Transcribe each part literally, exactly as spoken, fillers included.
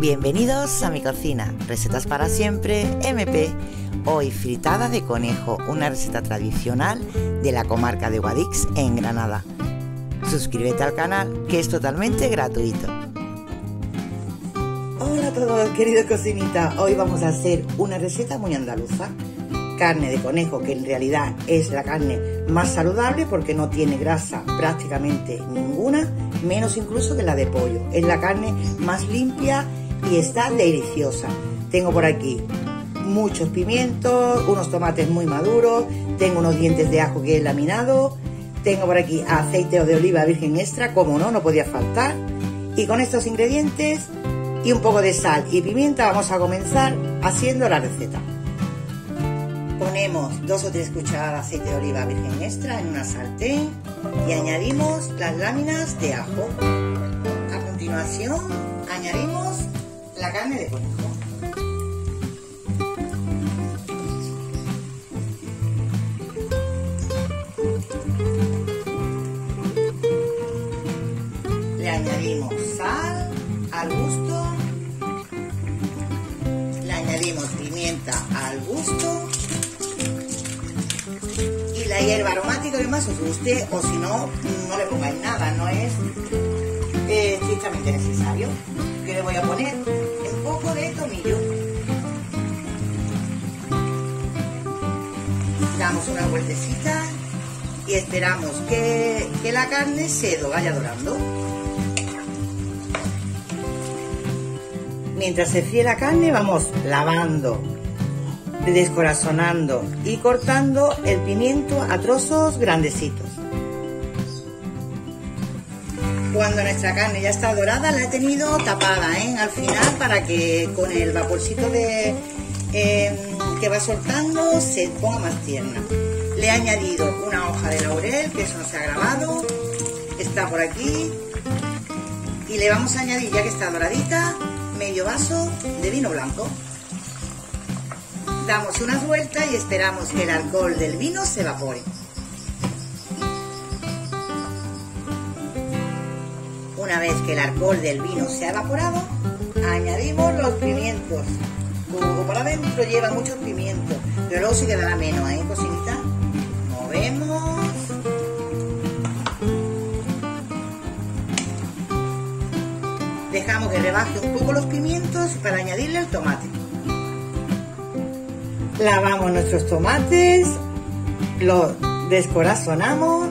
Bienvenidos a mi cocina, recetas para siempre, eme pe. Hoy fritada de conejo, una receta tradicional de la comarca de Guadix en Granada. Suscríbete al canal, que es totalmente gratuito. Hola a todos, queridos cocinitas. Hoy vamos a hacer una receta muy andaluza. Carne de conejo, que en realidad es la carne más saludable porque no tiene grasa prácticamente ninguna, menos incluso que la de pollo. Es la carne más limpia y está deliciosa. Tengo por aquí muchos pimientos, unos tomates muy maduros, tengo unos dientes de ajo que he laminado, tengo por aquí aceite de oliva virgen extra, como no, no podía faltar. Y con estos ingredientes y un poco de sal y pimienta vamos a comenzar haciendo la receta. Ponemos dos o tres cucharadas de aceite de oliva virgen extra en una sartén y añadimos las láminas de ajo. A continuación añadimos la carne de conejo. Le añadimos sal al gusto. Le añadimos pimienta al gusto. Y la hierba aromática que más os guste, o si no, no le pongáis nada, no es eh, estrictamente necesario. Que le voy a poner un poco de tomillo. Damos una vueltecita y esperamos que, que la carne se vaya dorando. Mientras se fríe la carne vamos lavando, descorazonando y cortando el pimiento a trozos grandecitos. Cuando nuestra carne ya está dorada, la he tenido tapada, ¿eh? Al final, para que con el vaporcito de, eh, que va soltando se ponga más tierna. Le he añadido una hoja de laurel, que eso no se ha grabado, está por aquí. Y le vamos a añadir, ya que está doradita, medio vaso de vino blanco. Damos unas vueltas y esperamos que el alcohol del vino se evapore. Una vez que el alcohol del vino se ha evaporado, añadimos los pimientos. Como por adentro lleva muchos pimientos, pero luego sí quedará menos, ¿eh, cocinita? Movemos. Dejamos que rebaje un poco los pimientos para añadirle el tomate. Lavamos nuestros tomates, los descorazonamos,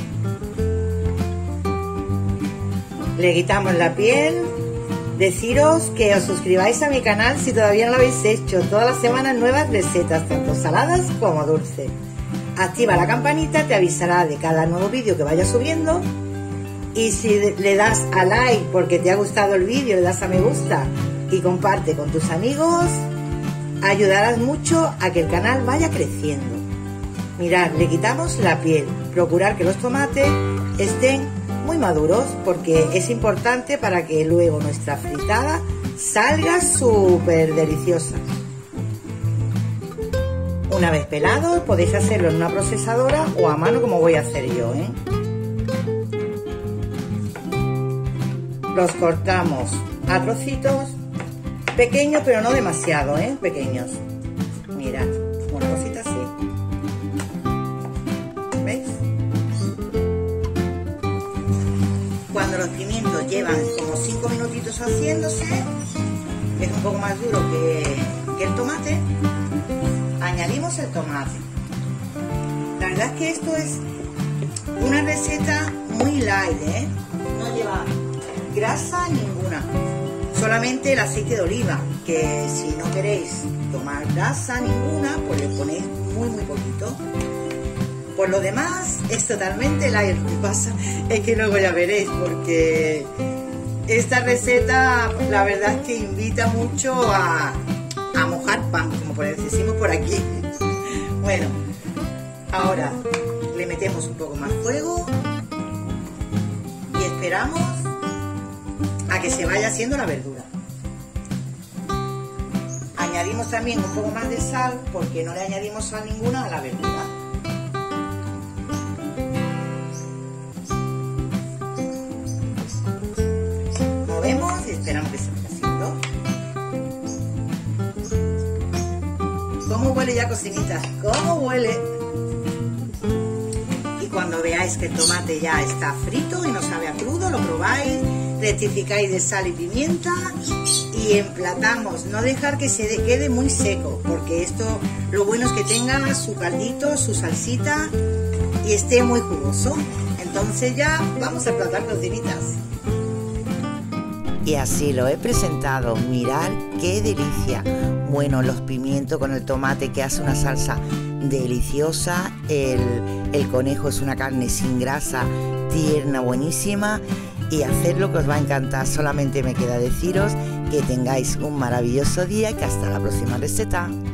le quitamos la piel. Deciros que os suscribáis a mi canal si todavía no lo habéis hecho. Todas las semanas nuevas recetas, tanto saladas como dulces. Activa la campanita, te avisará de cada nuevo vídeo que vaya subiendo. Y si le das a like porque te ha gustado el vídeo, le das a me gusta y comparte con tus amigos, ayudarás mucho a que el canal vaya creciendo. Mirad, le quitamos la piel. Procurar que los tomates estén muy maduros porque es importante para que luego nuestra fritada salga súper deliciosa. Una vez pelados podéis hacerlo en una procesadora o a mano, como voy a hacer yo, ¿eh? Los cortamos a trocitos pequeños, pero no demasiado, ¿eh? Pequeños. Mirad, una cosita así. ¿Veis? Cuando los pimientos llevan como cinco minutitos haciéndose, es un poco más duro que, que el tomate, añadimos el tomate. La verdad es que esto es una receta muy light, ¿eh? No lleva grasa ninguna, solamente el aceite de oliva, que si no queréis tomar grasa ninguna, pues le ponéis muy muy poquito. Por lo demás es totalmente light. Lo que pasa es que luego ya veréis, porque esta receta la verdad es que invita mucho a, a mojar pan, como por decimos por aquí. Bueno, ahora le metemos un poco más fuego y esperamos a que se vaya haciendo la verdura. Añadimos también un poco más de sal, porque no le añadimos sal ninguna a la verdura. Movemos y esperamos que se vaya haciendo. probando. ¿Cómo huele ya, cocinitas? ¿Cómo huele? Y cuando veáis que el tomate ya está frito y no sabe a crudo, lo probáis, rectificáis de sal y pimienta y emplatamos. No dejar que se quede muy seco, porque esto lo bueno es que tenga su caldito, su salsita y esté muy jugoso. Entonces ya vamos a emplatar, cocinitas. Y así lo he presentado. Mirad qué delicia. Bueno, los pimientos con el tomate que hace una salsa deliciosa. El, el conejo es una carne sin grasa, tierna, buenísima. Y hacerlo que os va a encantar. Solamente me queda deciros que tengáis un maravilloso día y que hasta la próxima receta.